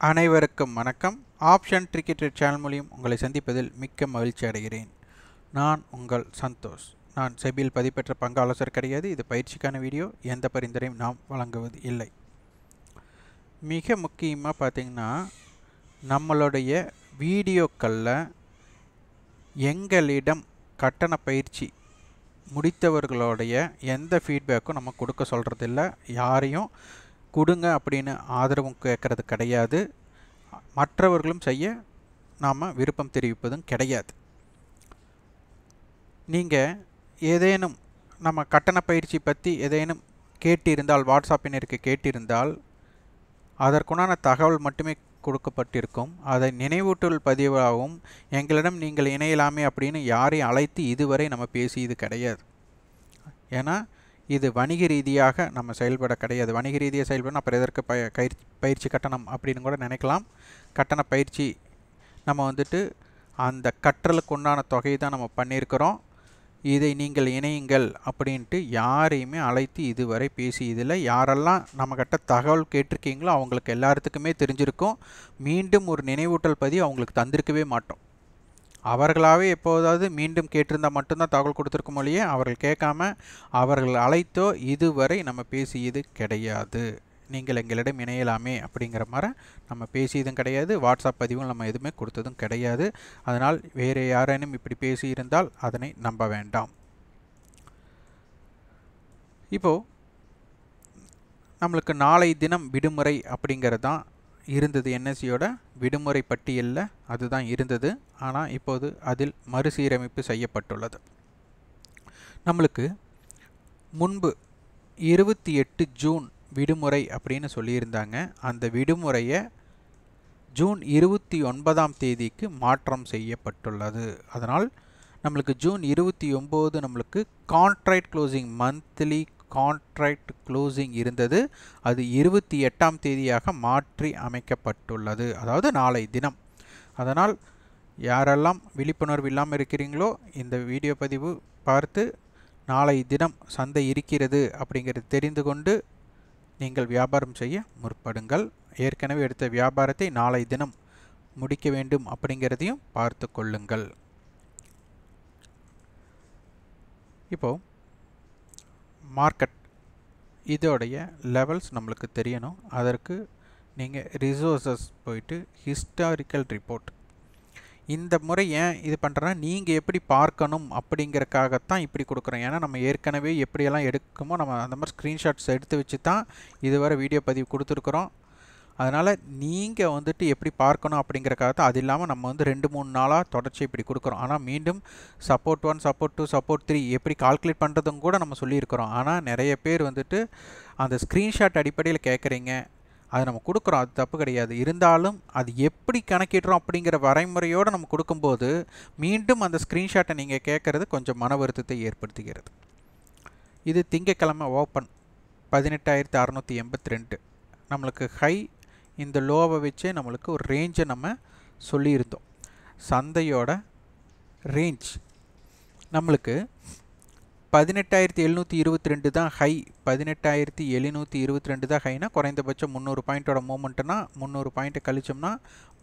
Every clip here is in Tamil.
அனைவருக்கும் வணக்கம். ஆப்ஷன் ட்ரிக்கெட் சேனல் மூலியம் உங்களை சந்திப்பதில் மிக்க மகிழ்ச்சி அடைகிறேன். நான் உங்கள் சந்தோஷ். நான் செபியில் பதிப்பெற்ற பங்கு ஆலோசகர் கிடையாது. இது பயிற்சிக்கான வீடியோ. எந்த பரிந்துரையும் நாம் வழங்குவது இல்லை. மிக முக்கியமாக பார்த்தீங்கன்னா, நம்மளுடைய வீடியோக்களில் எங்களிடம் கட்டண பயிற்சி முடித்தவர்களுடைய எந்த ஃபீட்பேக்கும் நம்ம கொடுக்க சொல்கிறதில்ல. யாரையும் கொடுங்க அப்படின்னு ஆதரவும் கேட்கறது கிடையாது. மற்றவர்களும் செய்ய நாம் விருப்பம் தெரிவிப்பதும் கிடையாது. நீங்கள் ஏதேனும் நம்ம கட்டண பயிற்சி பற்றி ஏதேனும் கேட்டிருந்தால், வாட்ஸ்அப்பினருக்கு கேட்டிருந்தால், அதற்குண்டான தகவல் மட்டுமே கொடுக்கப்பட்டிருக்கும். அதை நினைவூட்டல் பதிவாகவும் எங்களிடம் நீங்கள் இணையலாமே அப்படின்னு யாரையும் அழைத்து இதுவரை நம்ம பேசியது கிடையாது. ஏன்னா இது வணிக ரீதியாக நம்ம செயல்பட கிடையாது. வணிக ரீதியாக செயல்படணும், அப்புறம் எதற்கு பயிற்சி கட்டணம் அப்படின்னு கூட நினைக்கலாம். கட்டண பயிற்சி நம்ம அந்த கற்றலுக்கு உண்டான தொகை தான் நம்ம பண்ணியிருக்கிறோம். இதை நீங்கள் இணையுங்கள் அப்படின்ட்டு யாரையுமே அழைத்து இதுவரை பேசியதில்லை. யாரெல்லாம் நம்மக்கிட்ட தகவல் கேட்டிருக்கீங்களோ அவங்களுக்கு எல்லாத்துக்குமே தெரிஞ்சிருக்கும். மீண்டும் ஒரு நினைவூட்டல் பதிவு அவங்களுக்கு தந்திருக்கவே மாட்டோம். அவர்களாகவே எப்போதாவது மீண்டும் கேட்டிருந்தால் மட்டும்தான் தகவல் கொடுத்துருக்க மொழியே அவர்கள் கேட்காம அவர்கள் அழைத்தோ இதுவரை நம்ம பேசியது கிடையாது. நீங்கள் எங்களிடம் இணையலாமே அப்படிங்கிற மாதிரி நம்ம பேசியதும் கிடையாது. வாட்ஸ்அப் பதிவும் நம்ம எதுவுமே கொடுத்ததும் கிடையாது. அதனால் வேறு யாரேனும் இப்படி பேசியிருந்தால் அதனை நம்ப வேண்டாம். இப்போது நம்மளுக்கு நாளை தினம் விடுமுறை அப்படிங்கிறது தான் இருந்தது. என்எஸ்சியோட விடுமுறை பட்டியலில் அதுதான் இருந்தது. ஆனால் இப்போது அதில் மறுசீரமைப்பு செய்யப்பட்டுள்ளது. நம்மளுக்கு முன்பு 28 ஜூன் விடுமுறை அப்படின்னு சொல்லியிருந்தாங்க. அந்த விடுமுறையை ஜூன் 29ஆம் தேதிக்கு மாற்றம் செய்யப்பட்டுள்ளது. அதனால் நம்மளுக்கு ஜூன் 29 நம்மளுக்கு contract closing, monthly contract closing இருந்தது. அது 28ஆம் தேதியாக மாற்றி அமைக்கப்பட்டுள்ளது, அதாவது நாளை தினம். அதனால் யாரெல்லாம் விழிப்புணர்வு இல்லாமல் இருக்கிறீங்களோ இந்த வீடியோ பதிவு பார்த்து நாளை தினம் சந்தை இருக்கிறது அப்படிங்கிறது தெரிந்து கொண்டு நீங்கள் வியாபாரம் செய்ய முற்படுங்கள். ஏற்கனவே எடுத்த வியாபாரத்தை நாளை தினம் முடிக்க வேண்டும் அப்படிங்கிறதையும் பார்த்து கொள்ளுங்கள். இப்போது மார்க்கெட் இதோடைய லெவல்ஸ் நம்மளுக்கு தெரியணும். அதற்கு நீங்கள் ரிசோர்ஸஸ் போயிட்டு ஹிஸ்டாரிக்கல் ரிப்போர்ட், இந்த முறை ஏன் இது பண்ணுறேன்னா நீங்கள் எப்படி பார்க்கணும் அப்படிங்கிறக்காகத்தான் இப்படி கொடுக்குறோம். ஏன்னா நம்ம ஏற்கனவே எப்படியெல்லாம் எடுக்குமோ நம்ம அந்த மாதிரி ஸ்க்ரீன்ஷாட்ஸ் எடுத்து வச்சு தான் இதுவரை வீடியோ பதிவு கொடுத்துருக்குறோம். அதனால் நீங்கள் எப்படி பார்க்கணும் அப்படிங்கிறக்காக தான். அது இல்லாமல் நம்ம 2-3 நாளாக தொடர்ச்சி இப்படி கொடுக்குறோம். ஆனால் மீண்டும் சப்போர்ட் 1, சப்போர்ட் 2, சப்போர்ட் 3 எப்படி கால்குலேட் பண்ணுறதும் கூட நம்ம சொல்லியிருக்கிறோம். ஆனால் நிறைய பேர் அந்த ஸ்க்ரீன்ஷாட் அடிப்படையில் கேட்குறீங்க. அது நம்ம கொடுக்குறோம், அது தப்பு கிடையாது. இருந்தாலும் அது எப்படி கணக்கிடுறோம் அப்படிங்கிற வரைமுறையோடு நம்ம கொடுக்கும்போது மீண்டும் அந்த ஸ்க்ரீன்ஷாட்டை நீங்கள் கேட்குறது கொஞ்சம் மன வருத்தத்தை ஏற்படுத்துகிறது. இது திங்கக்கிழமை ஓப்பன் 18,682 நம்மளுக்கு ஹை. இந்த லோவை வச்சே நம்மளுக்கு ஒரு ரேஞ்சை நம்ம சொல்லியிருந்தோம். சந்தையோட ரேஞ்ச் நம்மளுக்கு 18,722 தான் ஹை. 18,722 தான் ஹைனா குறைந்தபட்சம் 300 பாயிண்ட்டோட மூமெண்ட்டுனா 300 பாயிண்ட்டை கழிச்சோம்னா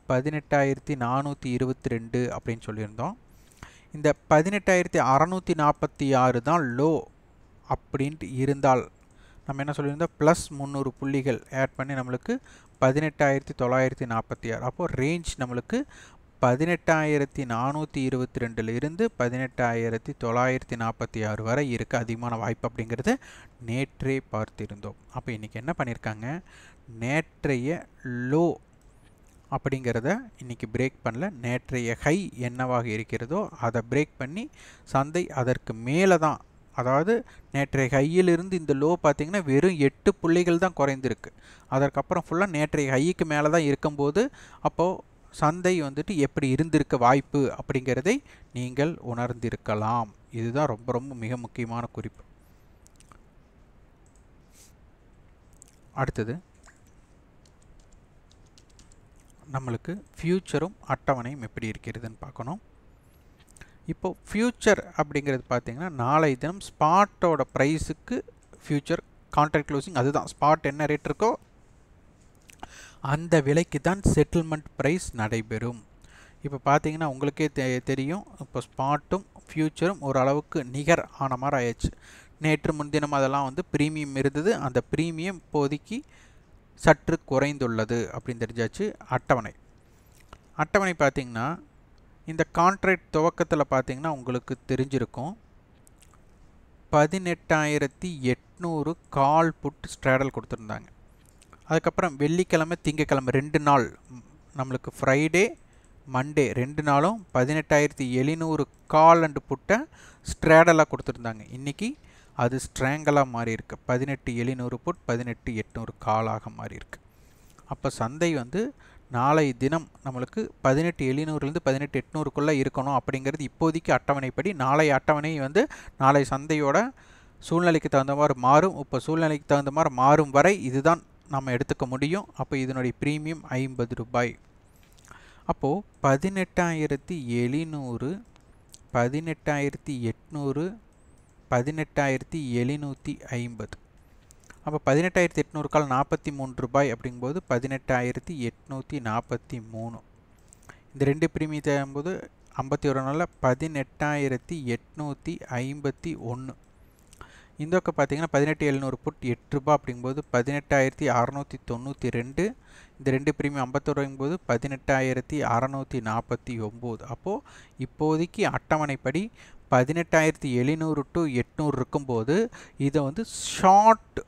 18,422 அப்படின்னு சொல்லியிருந்தோம். இந்த 18,646 தான் லோ அப்படின்ட்டு இருந்தால் நம்ம என்ன சொல்லியிருந்தோம், ப்ளஸ் 300 புள்ளிகள் ஆட் பண்ணி நம்மளுக்கு 18,946. அப்போது ரேஞ்ச் நம்மளுக்கு 18,422 இருந்து 18,946 வரை இருக்குது. அதிகமான வாய்ப்பு அப்படிங்கிறது நேற்றே பார்த்திருந்தோம். அப்போ இன்றைக்கி என்ன பண்ணியிருக்காங்க, நேற்றைய லோ அப்படிங்கிறத இன்றைக்கி பிரேக் பண்ணல. நேற்றைய ஹை என்னவாக இருக்கிறதோ அதை பிரேக் பண்ணி சந்தை அதற்கு மேலே தான், அதாவது நேற்றைய ஹையிலிருந்து இந்த லோ பார்த்திங்கன்னா வெறும் 8 புள்ளிகள் தான் குறைந்திருக்கு. அதற்கப்புறம் ஃபுல்லாக நேற்றைய ஹைக்கு மேலே தான் இருக்கும்போது அப்போது சந்தை எப்படி இருந்திருக்க வாய்ப்பு அப்படிங்கிறதை நீங்கள் உணர்ந்திருக்கலாம். இதுதான் ரொம்ப ரொம்ப மிக முக்கியமான குறிப்பு. அடுத்தது நம்மளுக்கு ஃப்யூச்சரும் அட்டவணையும் எப்படி இருக்கிறதுன்னு பார்க்கணும். இப்போ ஃப்யூச்சர் அப்படிங்கிறது பார்த்திங்கன்னா நாளை தினம் ஸ்பாட்டோட ப்ரைஸுக்கு ஃப்யூச்சர் கான்ட்ராக்ட் க்ளோசிங், அதுதான் ஸ்பாட் என்ன ரேட் இருக்கோ அந்த விலைக்கு தான் செட்டில்மெண்ட் ப்ரைஸ் நடைபெறும். இப்போ பார்த்தீங்கன்னா உங்களுக்கே தெரியும், இப்போ ஸ்பாட்டும் ஃபியூச்சரும் ஓரளவுக்கு நிகர் ஆன மாதிரி ஆயிடுச்சு. நேற்று முன்தினம் அதெல்லாம் வந்து ப்ரீமியம் இருந்தது, அந்த ப்ரீமியம் இப்போதைக்கு சற்று குறைந்துள்ளது அப்படின்னு தெரிஞ்சாச்சு. அட்டவணை பார்த்தீங்கன்னா இந்த கான்ட்ராக்ட் துவக்கத்தில் பார்த்தீங்கன்னா உங்களுக்கு தெரிஞ்சிருக்கும் 18,800 கால் புட் ஸ்ட்ராடல் கொடுத்துருந்தாங்க. அதுக்கப்புறம் வெள்ளிக்கிழமை திங்கக்கிழமை 2 நாள், நம்மளுக்கு ஃப்ரைடே மண்டே 2 நாளும் 18,700 கால் அண்டு புட்டை ஸ்ட்ராடலாக கொடுத்துருந்தாங்க. இன்றைக்கி அது ஸ்ட்ராங்கலாக மாறி இருக்கு. 18,700 புட் 18,800 காலாக மாறி இருக்கு. அப்போ சந்தை வந்து நாளை தினம் நம்மளுக்கு 18,700லேருந்து 18,800க்குள்ளே இருக்கணும் அப்படிங்கிறது இப்போதைக்கு அட்டவணைப்படி. நாளை அட்டவணை வந்து நாளை சந்தையோட சூழ்நிலைக்கு தகுந்த மாதிரி மாறும். இப்போ சூழ்நிலைக்கு தகுந்த மாதிரி மாறும் வரை இதுதான் நம்ம எடுத்துக்க முடியும். அப்போ இதனுடைய ப்ரீமியம் 50 ரூபாய். அப்போது 18,700, 18,800, 18,750. அப்போ 18,800 கால் 43 ரூபாய் அப்படிங்கும்போது 18,843. இந்த 2 ப்ரீமியம் தேங்கும்போது 51 நாளில் 18,851. இந்த பக்கம் பார்த்தீங்கன்னா 18,700 புட் 8 ரூபாய் அப்படிங்கும்போது 18,692. இந்த 2 ப்ரீமியம் 51 ரூபாய்ங்கும்போது 18,649. அப்போது இப்போதைக்கு அட்டவணைப்படி 18,700 to 800 இருக்கும்போது இதை வந்து ஷார்ட்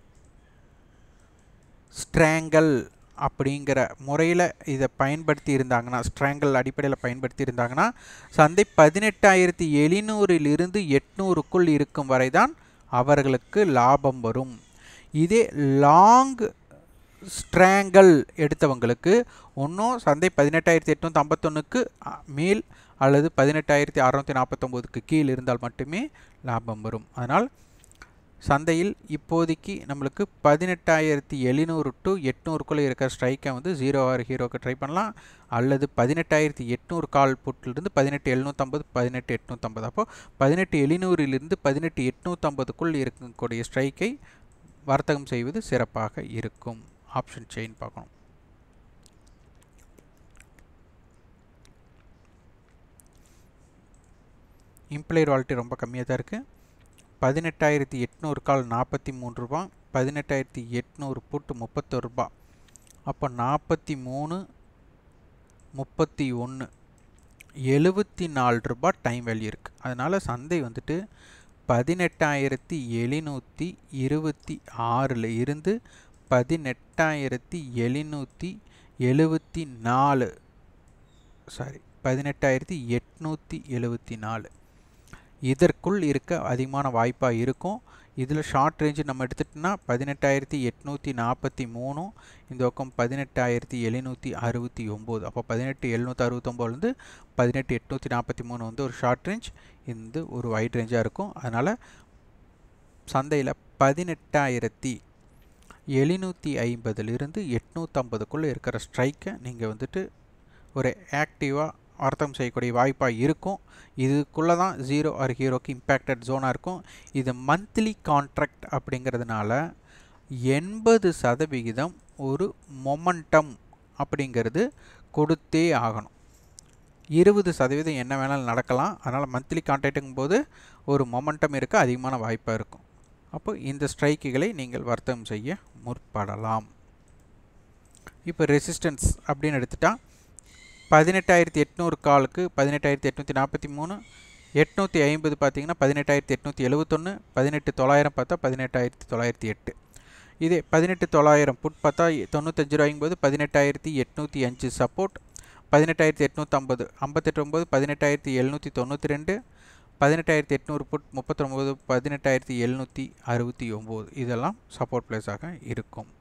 ஸ்ட்ராங்கல் அப்படிங்கிற முறையில் இதை பயன்படுத்தி இருந்தாங்கன்னா, ஸ்ட்ராங்கல் அடிப்படையில் பயன்படுத்தி இருந்தாங்கன்னா சந்தை 18,700லிருந்து 800க்குள் இருக்கும் வரை தான் அவர்களுக்கு லாபம் வரும். இதே லாங் ஸ்ட்ராங்கல் எடுத்தவங்களுக்கு ஒன்றும் சந்தை 18,851க்கு மேல் அல்லது 18,649க்கு கீழ் இருந்தால் மட்டுமே லாபம் வரும். அதனால் சந்தையில் இப்போதைக்கு நம்மளுக்கு 18,700 to 800க்குள்ளே இருக்கிற ஸ்ட்ரைக்கை வந்து 0 ஆர் ஹீரோக்கு ட்ரை பண்ணலாம். அல்லது 18,800 கால் புட்டிலிருந்து 18,750, 18,850. அப்போது 18,700லிருந்து 18,850க்குள் இருக்கக்கூடிய ஸ்ட்ரைக்கை வர்த்தகம் செய்வது சிறப்பாக இருக்கும். ஆப்ஷன் செயின் பார்க்கணும். இம்ப்ளைட் வாலிட்டி ரொம்ப கம்மியாக தான் இருக்குது. 18,800 கால் 43 ரூபா, 18,800 புட் 31 ரூபா. அப்போ 43, 31, 74 ரூபா டைம் வேல்யூ இருக்குது. அதனால் சந்தை வந்துட்டு 18,726 இருந்து 18,774 18,874 இதற்குள் இருக்க அதிகமான வாய்ப்பாக இருக்கும். இதில் ஷார்ட் ரேஞ்சு நம்ம எடுத்துட்டோம்னா 18,843, இந்த பக்கம் 18,769. அப்போ 18,769லேருந்து 18,843 வந்து ஒரு ஷார்ட் ரேஞ்ச், இந்த ஒரு வைட் ரேஞ்சாக இருக்கும். அதனால் சந்தையில் 18,750லிருந்து 850க்குள்ளே இருக்கிற ஸ்ட்ரைக்கை நீங்கள் வந்துட்டு ஒரு ஆக்டிவாக வர்த்தகம் செய்யக்கூடிய வாய்ப்பாக இருக்கும். இதுக்குள்ளே தான் 0 ஆர் ஹீரோக்கு இம்பேக்டட் ஜோனாக இருக்கும். இது மந்த்லி கான்ட்ராக்ட் அப்படிங்கிறதுனால 80% ஒரு மொமெண்டம் அப்படிங்கிறது கொடுத்தே ஆகணும். 20% என்ன வேணாலும் நடக்கலாம். அதனால் மந்த்லி கான்ட்ராக்டுங்கும் போது ஒரு மொமெண்டம் இருக்க அதிகமான வாய்ப்பாக இருக்கும். அப்போ இந்த ஸ்ட்ரைக்குகளை நீங்கள் வர்த்தகம் செய்ய முற்படலாம். இப்போ ரெசிஸ்டன்ஸ் அப்படின்னு எடுத்துட்டா 18,800 காலுக்கு 18,843, 850 பார்த்தீங்கன்னா 18,871, 18,900 பார்த்தா 18,908. இதே 18,900 புட் பார்த்தா 95 ரூபாய்ங்கும்போது 18,805 சப்போர்ட், 18,850 59, 18,792, 18,800 புட் 39, 18,769 இதெல்லாம் சப்போர்ட் பிளேஸாக இருக்கும்.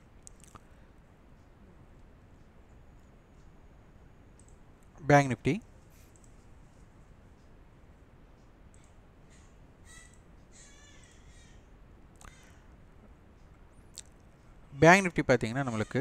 பேங்க் நிஃப்டி பார்த்தீங்கன்னா நம்மளுக்கு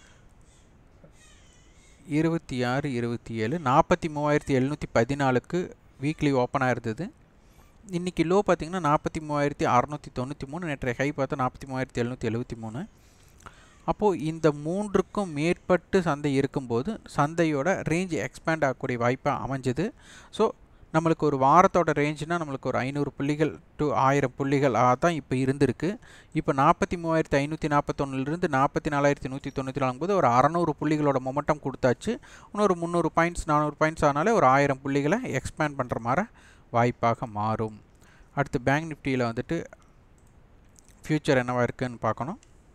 26, 27, 43,714க்கு வீக்லி ஓப்பனாக இருந்தது. இன்றைக்கி லோ பார்த்தீங்கன்னா 43,693, நேற்றைய ஹை பார்த்தா 43,773. அப்போது இந்த மூன்றுக்கும் மேற்பட்டு சந்தை இருக்கும்போது சந்தையோட ரேஞ்ச் எக்ஸ்பேண்ட் ஆகக்கூடிய வாய்ப்பாக அமைஞ்சது. ஸோ நம்மளுக்கு ஒரு வாரத்தோட ரேஞ்சுனா நம்மளுக்கு ஒரு 500 புள்ளிகள் டு 1000 புள்ளிகள் தான் இப்போ இருந்திருக்கு. இப்போ 43,541லிருந்து 44,194 போது ஒரு 600 புள்ளிகளோட மொமெண்டம் கொடுத்தாச்சு. இன்னொரு 300 பாயிண்ட்ஸ் 400 பாயிண்ட்ஸ் ஆனாலே ஒரு 1000 புள்ளிகளை எக்ஸ்பேண்ட் பண்ணுற மாதிரி வாய்ப்பாக மாறும். அடுத்து பேங்க் நிஃப்டியில் வந்துட்டு ஃபியூச்சர் என்னவா இருக்குன்னு பார்க்கணும்.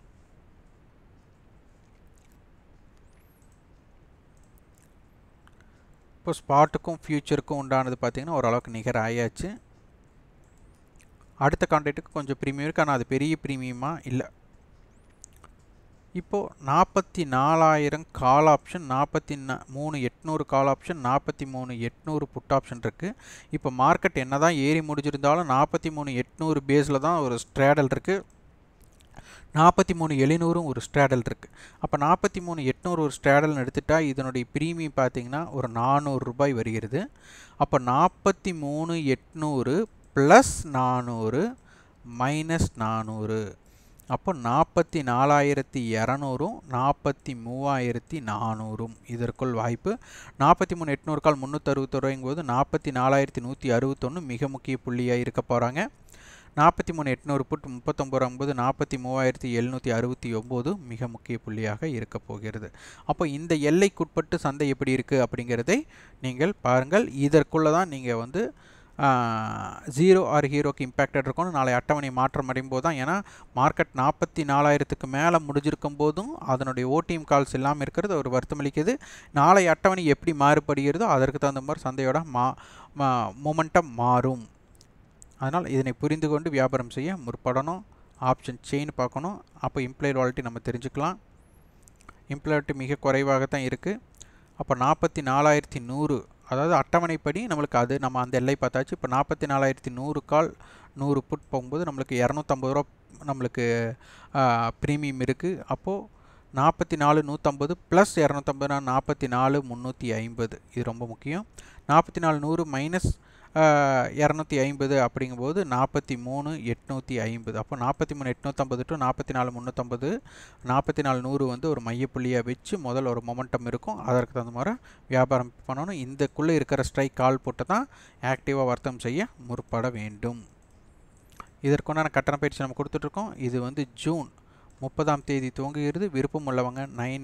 இப்போ ஸ்பாட்டுக்கும் ஃபியூச்சருக்கும் உண்டானது பார்த்திங்கன்னா ஓரளவுக்கு நிகர் ஆயாச்சு. அடுத்த கான்ட்ராக்ட்டுக்கு கொஞ்சம் ப்ரீமியம் இருக்குது, ஆனால் அது பெரிய ப்ரீமியமாக இல்லை. இப்போது 44,000 call option, 43,800 call option, 43,800 put option இருக்குது. இப்போ மார்க்கெட் என்ன தான் ஏறி முடிஞ்சிருந்தாலும் 43,800 பேஸில் தான் ஒரு ஸ்ட்ராடல் இருக்குது. 43,700 ஒரு ஸ்ட்ராடல் இருக்குது. அப்போ 43,800 ஒரு ஸ்ட்ராடல்னு எடுத்துட்டால் இதனுடைய ப்ரீமியம் பார்த்திங்கன்னா ஒரு 400 ரூபாய் வருகிறது. அப்போ 43,800 ப்ளஸ் 400 மைனஸ் 400, அப்போ 44,200 43,400 இதற்குள் வாய்ப்பு. 43,800 கால் 361 போது 44,161 மிக முக்கிய புள்ளியாக இருக்க போகிறாங்க. 43,800 புட் 39 43,769 மிக முக்கிய புள்ளியாக இருக்க போகிறது. அப்போ இந்த எல்லைக்குட்பட்டு சந்தை எப்படி இருக்குது அப்படிங்கிறதை நீங்கள் பாருங்கள். இதற்குள்ளே தான் நீங்கள் வந்து 0 ஆர் ஹீரோக்கு இம்பேக்டட் இருக்கணும். நாளை அட்டவணை மாற்றம் அடையும் போது தான், ஏன்னா மார்க்கெட் 44,000க்கு மேலே முடிஞ்சிருக்கும் போதும் அதனுடைய ஓடிஎம் கால்ஸ் இல்லாமல் இருக்கிறது ஒரு வருத்தமளிக்குது. நாளை அட்டவணை எப்படி மாறுபடுகிறதோ அதற்கு தகுந்த மாதிரி சந்தையோட மொமெண்டம் மாறும். அதனால் இதனை புரிந்து கொண்டு வியாபாரம் செய்ய முற்படணும். ஆப்ஷன் செயின் பார்க்கணும். அப்போ இம்ப்ளாய்டு வாலிட்டி நம்ம தெரிஞ்சுக்கலாம். இம்ப்ளாய்டு மிக குறைவாகத்தான் இருக்குது. அப்போ 44,100, அதாவது அட்டவணைப்படி நம்மளுக்கு அது நம்ம அந்த எல்லை பார்த்தாச்சு. இப்போ 44,100 கால் 100 புட் போகும்போது நம்மளுக்கு 250 ரூபா நம்மளுக்கு ப்ரீமியம் இருக்குது. அப்போது 44,150 ப்ளஸ் 250 44,350. இது ரொம்ப முக்கியம். 44,100 மைனஸ் 250 அப்படிங்கும்போது 43,850. அப்போ 43,850 டு 44,350 44,100 வந்து ஒரு மையப்புள்ளியாக வச்சு முதல்ல ஒரு மொமெண்டம் இருக்கும். அதற்கு தகுந்த மாதிரி வியாபாரம் பண்ணணும். இந்தக்குள்ளே இருக்கிற ஸ்ட்ரைக் கால் போட்டு தான் ஆக்டிவாக வர்த்தகம் செய்ய முற்பட வேண்டும். இதற்குண்டான கட்டண பயிற்சி நம்ம கொடுத்துட்ருக்கோம். இது வந்து ஜூன் 30ஆம் தேதி துவங்குகிறது. விருப்பம் உள்ளவங்க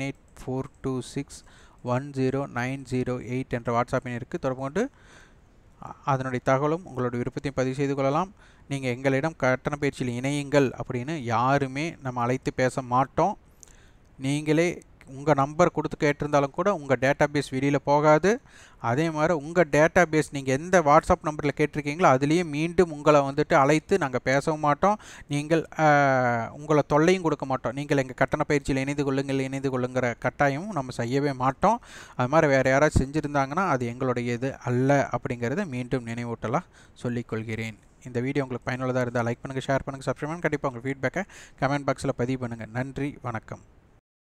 9842610908 என்ற வாட்ஸ்அப் எண்ணிற்கு தொடர்பு கொண்டு அதனுடைய தகவலும் உங்களுடைய விருப்பத்தையும் பதிவு செய்து கொள்ளலாம். நீங்கள் எங்களிடம் கட்டண பயிற்சியில் இணையுங்கள் அப்படின்னு யாருமே நம்ம அழைத்து பேச மாட்டோம். நீங்களே உங்கள் நம்பர் கொடுத்து கேட்டிருந்தாலும் கூட உங்கள் டேட்டா பேஸ் வெளியில் போகாது. அதே மாதிரி உங்கள் டேட்டா பேஸ் நீங்கள் எந்த வாட்ஸ்அப் நம்பரில் கேட்டிருக்கீங்களோ அதுலேயே மீண்டும் உங்களை வந்துட்டு அழைத்து நாங்கள் பேசவும் மாட்டோம். நீங்கள் உங்களை தொல்லையும் கொடுக்க மாட்டோம். நீங்கள் எங்கள் கட்டண பயிற்சியில் இணைந்து கொள்ளுங்கிற கட்டாயமும் நம்ம செய்யவே மாட்டோம். அது மாதிரி வேறு யாராவது செஞ்சுருந்தாங்கன்னா அது எங்களுடைய இது அல்ல அப்படிங்கிறத மீண்டும் நினைவூட்டலாக சொல்லிக்கொள்கிறேன். இந்த வீடியோ உங்களுக்கு பயனுள்ளதாக இருந்தால் லைக் பண்ணுங்கள், ஷேர் பண்ணுங்கள், சப்ஸ்கிரைப் பண்ணுங்கள். கண்டிப்பாக உங்கள் ஃபீட்பேக்கை கமெண்ட் பாக்ஸில் பதிவு பண்ணுங்கள். நன்றி, வணக்கம்.